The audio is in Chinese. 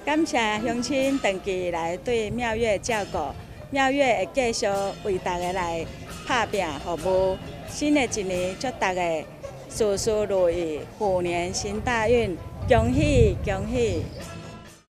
感谢乡亲长期来对庙宇照顾，庙宇会继续为大家来打拼服务。新的一年，祝大家事事如意，虎年行大运，恭喜恭喜！